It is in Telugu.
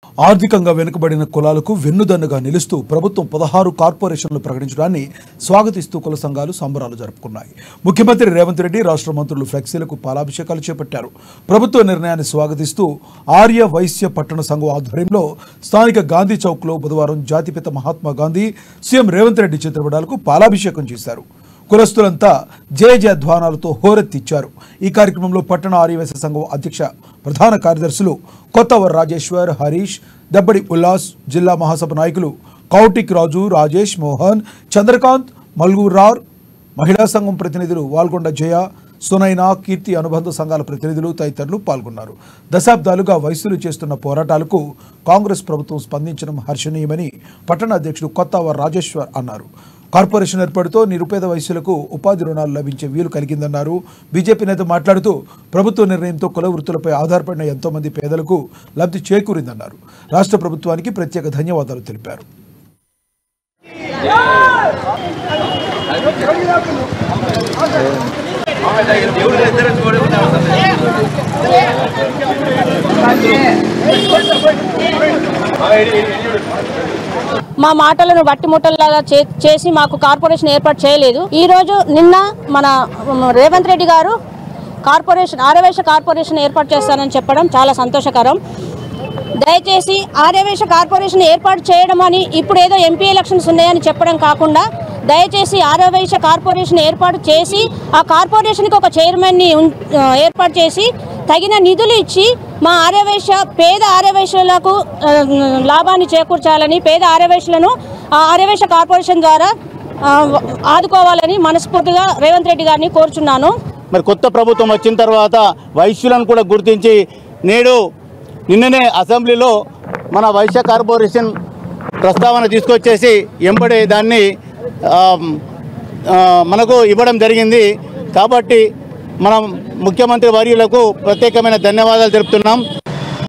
ఆర్థికంగా వెనుకబడిన కులాలకు వెన్నుదన్నుగా నిలుస్తూ ప్రభుత్వం 16 కార్పొరేషన్లు ప్రకటించడాన్ని స్వాగతిస్తూ కుల సంఘాలు సంబరాలు జరుపుకున్నాయి. ముఖ్యమంత్రి రేవంత్ రెడ్డి రాష్ట్ర మంత్రులు ఫ్లెక్సీలకు పాలాభిషేకాలు చేపట్టారు. ప్రభుత్వ నిర్ణయాన్ని స్వాగతిస్తూ ఆర్య వైశ్య పట్టణ సంఘం ఆధ్వర్యంలో స్థానిక గాంధీ చౌక్లో బుధవారం జాతిపిత మహాత్మా గాంధీ, సీఎం రేవంత్ రెడ్డి చిత్రపటాలకు పాలాభిషేకం చేశారు. కులస్తులంతా జయ జయధ్వానాలతో హోరెత్తిచ్చారు. ఈ కార్యక్రమంలో పట్టణ ఆర్యవైశ్య సంఘం అధ్యక్ష ప్రధాన కార్యదర్శులు కొత్తవర్ రాజేశ్వర్, హరీష్, దబ్బడి ఉల్లాస్, జిల్లా మహాసభ నాయకులు కౌటిక్ రాజు, రాజేష్, మోహన్, చంద్రకాంత్, మల్గూరార్, మహిళా సంఘం ప్రతినిధులు వాల్గొండ జయ, సునైనా, కీర్తి అనుబంధ సంఘాల ప్రతినిధులు తదితరులు పాల్గొన్నారు. దశాబ్దాలుగా వైశ్యులు చేస్తున్న పోరాటాలకు కాంగ్రెస్ ప్రభుత్వం స్పందించడం హర్షణీయమని పట్టణ అధ్యక్షుడు కొత్తవర్ రాజేశ్వర్ అన్నారు. కార్పొరేషన్ ఏర్పాటుతో నిరుపేద వైశ్యులకు ఉపాధి రుణాలు లభించే వీలు కలిగిందన్నారు. బీజేపీ నేత మాట్లాడుతూ ప్రభుత్వ నిర్ణయంతో కుల వృత్తులపై ఆధారపడిన ఎంతో మంది పేదలకు లబ్ధి చేకూరిందన్నారు. రాష్ట్ర ప్రభుత్వానికి ప్రత్యేక ధన్యవాదాలు తెలిపారు. మా మాటలను వట్టి ముట్టల్లాగా చేసి మాకు కార్పొరేషన్ ఏర్పాటు చేయలేదు. ఈరోజు నిన్న మన రేవంత్ రెడ్డి గారు ఆర్యవైశ్య కార్పొరేషన్ ఏర్పాటు చేస్తానని చెప్పడం చాలా సంతోషకరం. దయచేసి ఆర్యవైశ్య కార్పొరేషన్ ఏర్పాటు చేయడం అని ఇప్పుడు ఏదో ఎంపీ ఎలక్షన్స్ ఉన్నాయని చెప్పడం కాకుండా దయచేసి ఆర్యవైశ్య కార్పొరేషన్ ఏర్పాటు చేసి ఆ కార్పొరేషన్కి ఒక చైర్మన్ని ఏర్పాటు చేసి తగిన నిధులు ఇచ్చి మా పేద ఆర్యవైశ్యులకు లాభాన్ని చేకూర్చాలని, పేద ఆర్యవైశ్యులను ఆ ఆర్యవైశ్య కార్పొరేషన్ ద్వారా ఆదుకోవాలని మనస్ఫూర్తిగా రేవంత్ రెడ్డి గారిని కోరుచున్నాను. మరి కొత్త ప్రభుత్వం వచ్చిన తర్వాత వైశ్యులను కూడా గుర్తించి నిన్ననే అసెంబ్లీలో మన వైశ్య కార్పొరేషన్ ప్రస్తావన తీసుకొచ్చేసి ఎంబడే దాన్ని మనకు ఇవ్వడం జరిగింది. కాబట్టి మనం ముఖ్యమంత్రి వర్యులకు ప్రత్యేకమైన ధన్యవాదాలు తెలుపుతున్నాం.